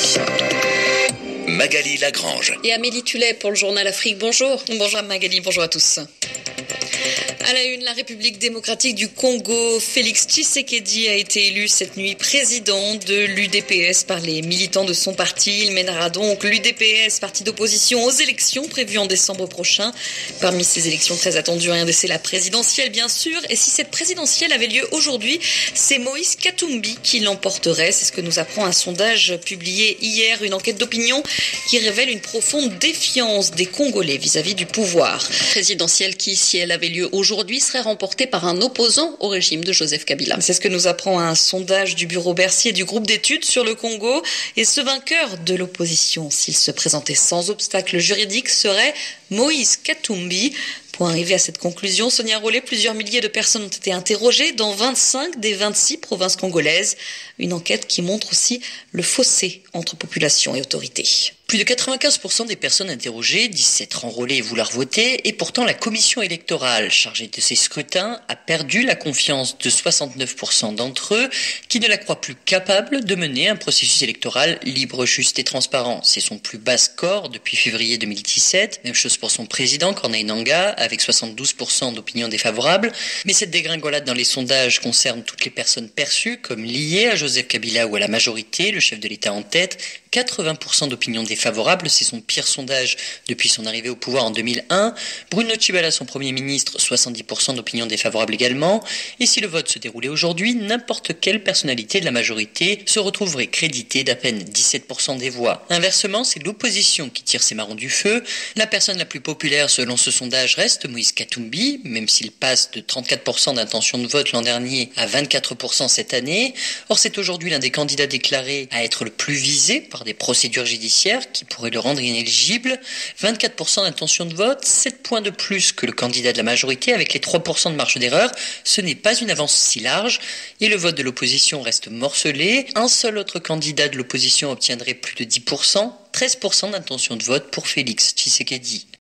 Magali Lagrange. Et Amélie Tullet pour le journal Afrique. Bonjour. Bonjour Magali, bonjour à tous. À la une, la République démocratique du Congo, Félix Tshisekedi a été élu cette nuit président de l'UDPS par les militants de son parti. Il mènera donc l'UDPS, parti d'opposition, aux élections prévues en décembre prochain. Parmi ces élections très attendues, c'est la présidentielle bien sûr. Et si cette présidentielle avait lieu aujourd'hui, c'est Moïse Katumbi qui l'emporterait. C'est ce que nous apprend un sondage publié hier, une enquête d'opinion qui révèle une profonde défiance des Congolais vis-à-vis du pouvoir. Présidentielle qui, si elle avait lieu aujourd'hui, serait remportée par un opposant au régime de Joseph Kabila. C'est ce que nous apprend un sondage du bureau Bercy et du groupe d'études sur le Congo. Et ce vainqueur de l'opposition, s'il se présentait sans obstacle juridique, serait Moïse Katumbi. Pour arriver à cette conclusion, Sonia Rollet, plusieurs milliers de personnes ont été interrogées dans 25 des 26 provinces congolaises. Une enquête qui montre aussi le fossé entre population et autorité. Plus de 95% des personnes interrogées disent s'être enrôlées et vouloir voter, et pourtant la commission électorale chargée de ces scrutins a perdu la confiance de 69% d'entre eux qui ne la croient plus capable de mener un processus électoral libre, juste et transparent. C'est son plus bas score depuis février 2017. Même chose pour son président Corneille Nangaa avec 72% d'opinions défavorables. Mais cette dégringolade dans les sondages concerne toutes les personnes perçues comme liées à Joseph Kabila ou à la majorité, le chef de l'État en tête. 80% d'opinions défavorables, c'est son pire sondage depuis son arrivée au pouvoir en 2001. Bruno Tshibala, son premier ministre, 70% d'opinions défavorables également. Et si le vote se déroulait aujourd'hui, n'importe quelle personnalité de la majorité se retrouverait créditée d'à peine 17% des voix. Inversement, c'est l'opposition qui tire ses marrons du feu. La personne la plus populaire selon ce sondage reste Moïse Katumbi, même s'il passe de 34% d'intention de vote l'an dernier à 24% cette année. Or, c'est aujourd'hui l'un des candidats déclarés à être le plus visé par des procédures judiciaires qui pourraient le rendre inéligible. 24% d'intention de vote, 7 points de plus que le candidat de la majorité avec les 3% de marge d'erreur. Ce n'est pas une avance si large et le vote de l'opposition reste morcelé. Un seul autre candidat de l'opposition obtiendrait plus de 10%, 13% d'intention de vote pour Félix Tshisekedi.